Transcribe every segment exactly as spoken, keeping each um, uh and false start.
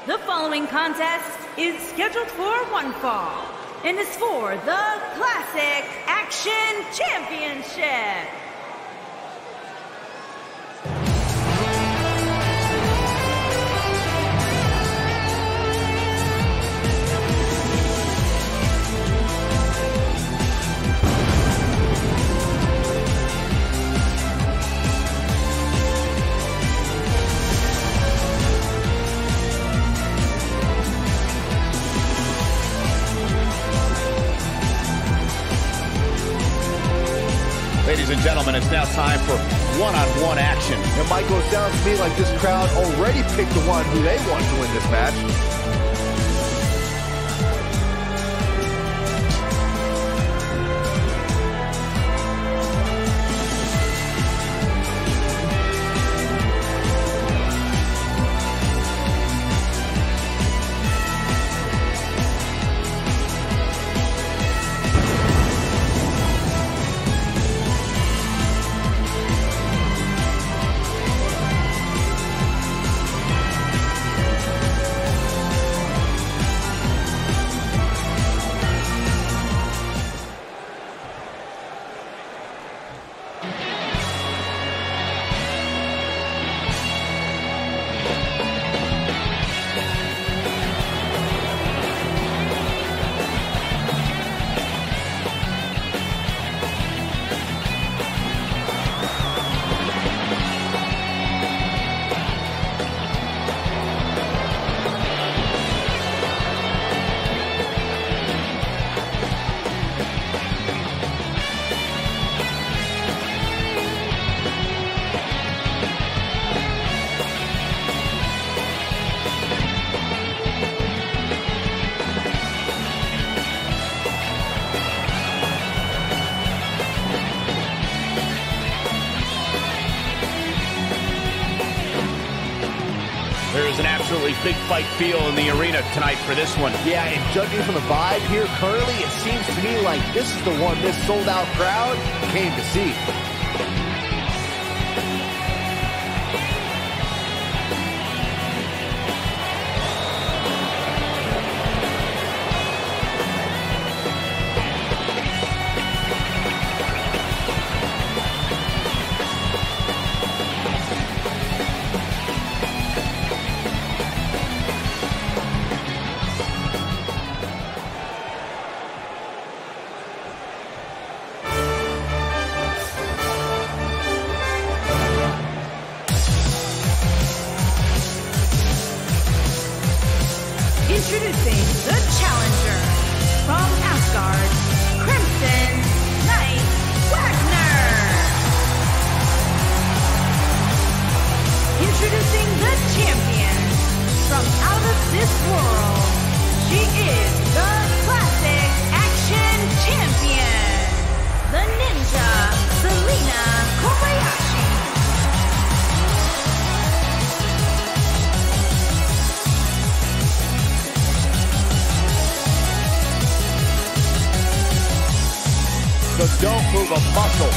The following contest is scheduled for one fall and is for the Classic Action Championship. Ladies and gentlemen, it's now time for one-on-one action. And Michael, it sounds to me like this crowd already picked the one who they want to win this match. There is an absolutely big fight feel in the arena tonight for this one. Yeah, and judging from the vibe here currently, it seems to me like this is the one this sold-out crowd came to see. Introducing the challenger from Asgard, Crimson Knight Wagner. Introducing the champion from out of this world. She is the Classic Action Champion, the Ninja, Selena Kobayashi. So don't move a muscle.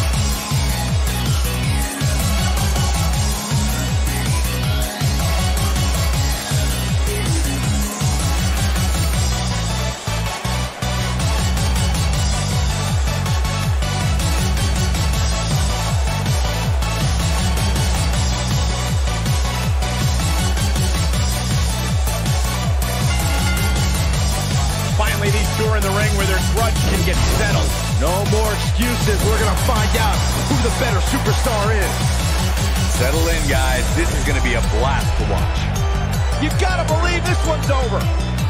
Finally, these two are in the ring where their grudge can get settled. No more excuses. We're going to find out who the better superstar is. Settle in, guys. This is going to be a blast to watch. You got to believe this one's over.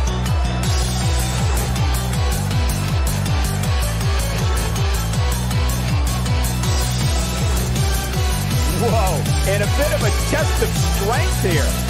Whoa, and a bit of a test of strength here.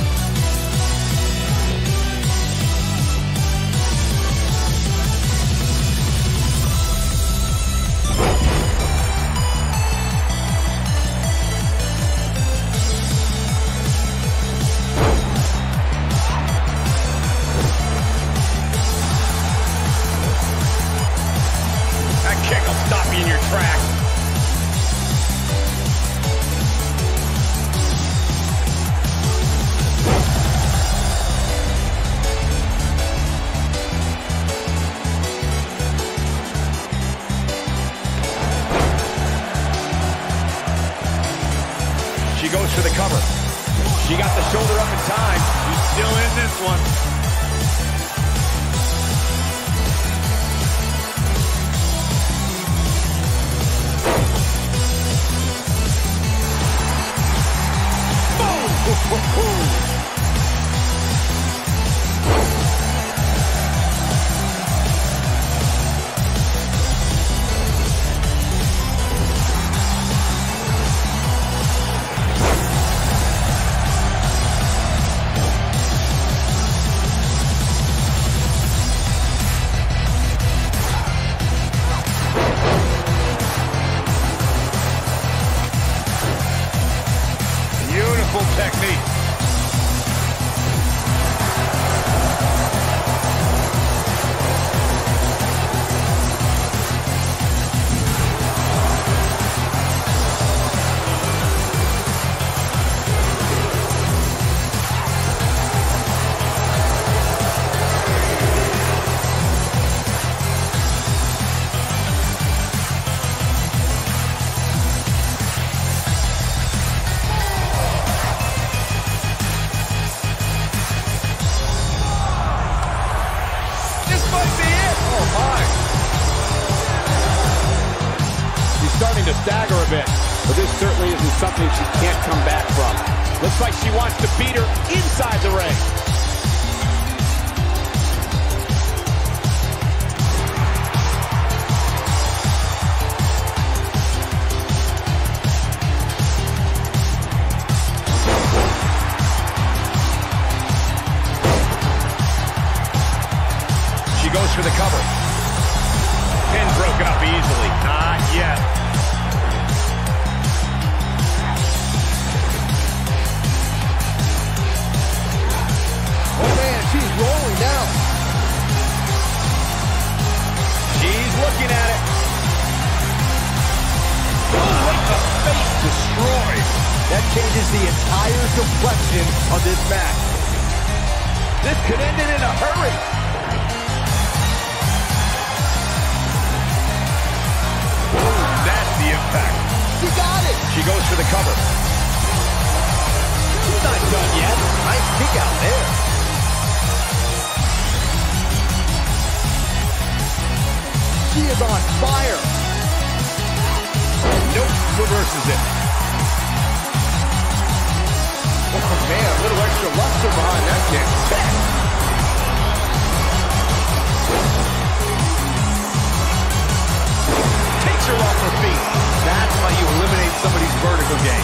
cover. She got the shoulder up in time. She's still in this one. Boom! Technique. Starting to stagger a bit, but this certainly isn't something she can't come back from. Looks like she wants to beat her inside the ring. She goes for the cover. Pin broken up easily. Not yet. She's rolling now. She's looking at it. Oh, what the face destroyed. That changes the entire complexion of this match. This could end it in a hurry. Oh, that's the impact. She got it. She goes for the cover. She's not done yet. Nice kick out there. She is on fire. Nope, reverses it. Oh, man, a little extra luster behind that kick. Takes her off her feet. That's how you eliminate somebody's vertical game.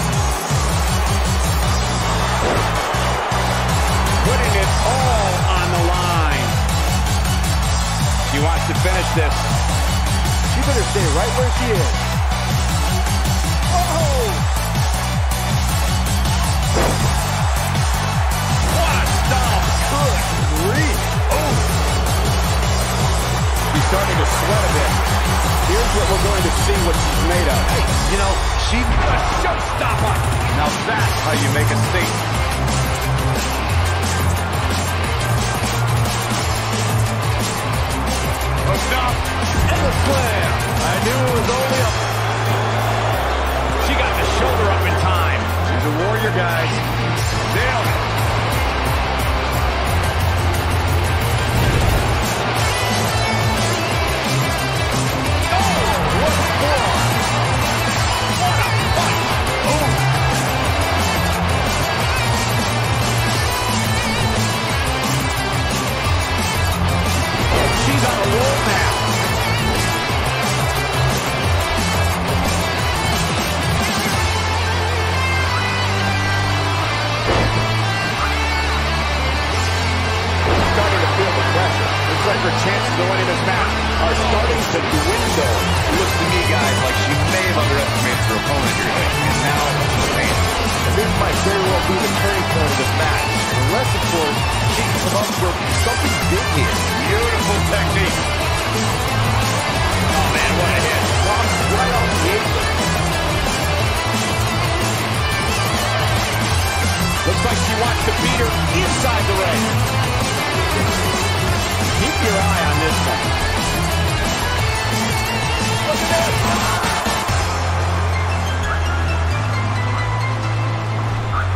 Putting it all on the line. She wants to finish this. She better stay right where she is. Oh! What a stomp. Good grief. Oh! She's starting to sweat a bit. Here's what we're going to see what she's made of. Hey, you know, she's a showstopper. Now that's how you make a statement. Hooked up. And the slam. I knew it was only a... She got the shoulder up in time. She's a warrior, guys. Nailed it. Oh, what a forearm. What a fight. Oh. She's on a roll now. Starting to feel the pressure. Looks like her chances of winning this match are starting to dwindle. It looks to me, guys, like she may have underestimated her opponent here. And now she's paying. And this might very well be the turning point of this match. Unless, of course, she can come up with something big here. Beautiful technique. Oh, man, what a hit. Drops right off the apron. Looks like she wants to beat her inside the ring. Keep your eye on this one. Look at this.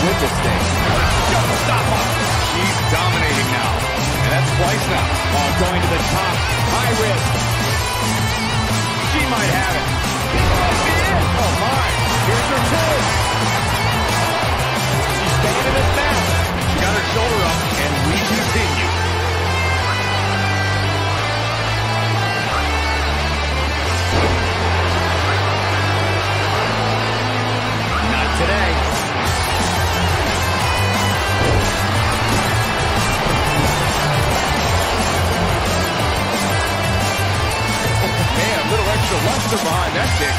win this thing. Showstopper. She's dominating now. And that's twice now. Oh, going to the top. High risk. She might have it. This might be it. Oh, my. Here's her two. She's staying in this match. She got her shoulder up, and we continue. Not today. Man, a little extra luster behind that kick.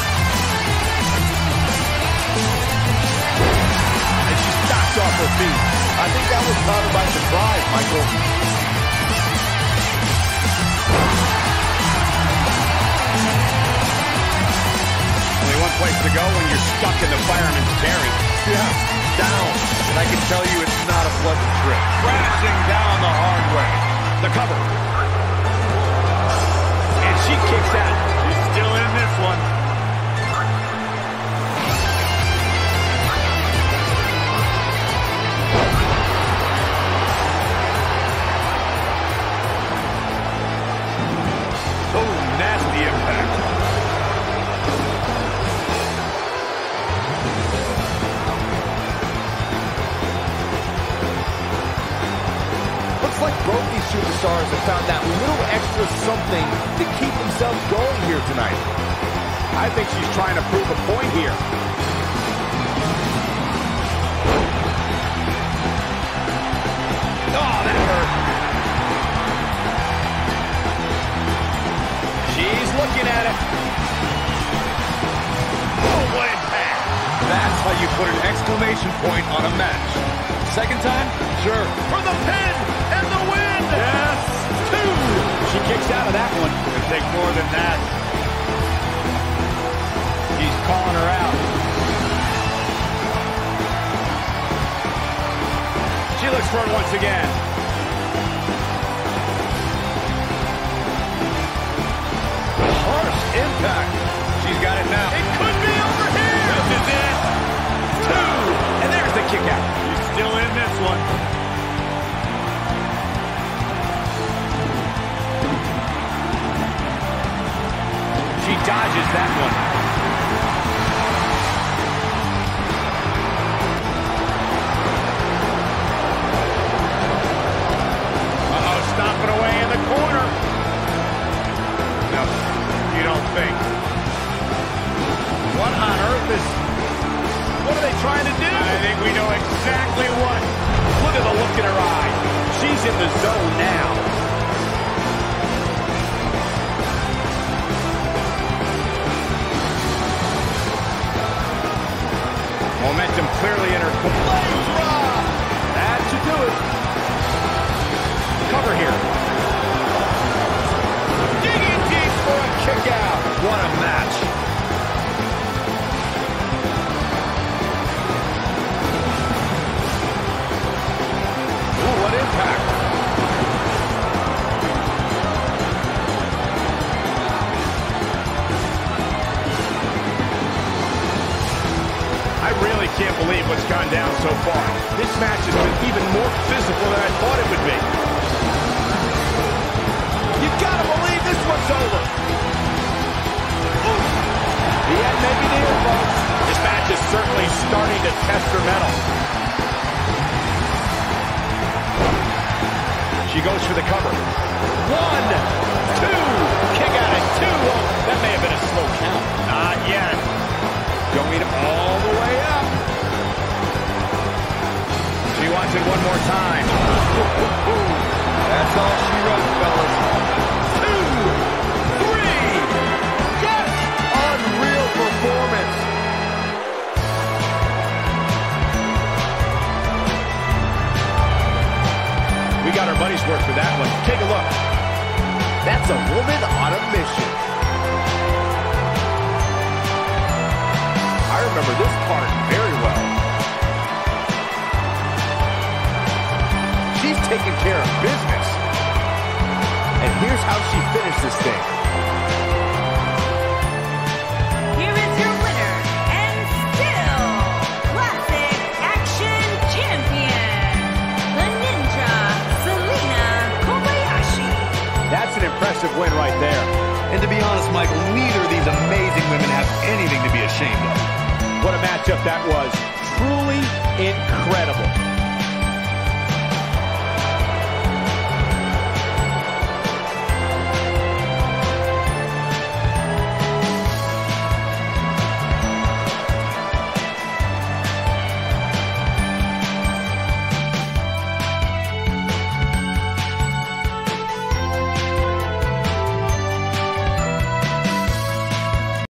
And she stops off her feet. I think that was caught her by surprise, Michael. Only one place to go when you're stuck in the fireman's carry. Yeah, down. And I can tell you it's not a pleasant trip. Crashing down the hard way. The cover. And she kicks out. She's still in this one. Oh, nasty impact. Looks like both these superstars have found that little extra something to keep themselves going here tonight. I think she's trying to prove a point here. Oh, that hurt. She's looking at it. Oh, what impact. That's how you put an exclamation point on a match. Second time? Sure. For the pin and the win! Yes! Two! She kicks out of that one. It'll take more than that. He's calling her out. She looks for it once again. Harsh impact. She's got it now. It could be over here. This is it. Two. And there's the kick out. She's still in this one. She dodges that one. Uh-oh, stomping away in the corner. No, you don't think. What on earth is... What are they trying to do? I think we know exactly what. Look at the look in her eye. She's in the zone now. Momentum clearly in her. That should do it. Cover here. Digging deep for a kick out. What a match. Ooh, what impact. I really can't believe what's gone down so far. This match has been even more physical than I thought it would be. You gotta believe this one's over. Ooh. The end may be near, folks. This match is certainly starting to test her mettle. She goes for the cover. One, two, kick out at two. Oh, that may have been a slow count. Not yet. Going all the way up. She wants it one more time. That's all she wrote, fellas. Two, three. Yes! Unreal performance. We got our money's worth for that one. Take a look. That's a woman on a mission. I remember this part very well. She's taking care of business. And here's how she finished this thing. Here is your winner, and still Classic Action matchup that was.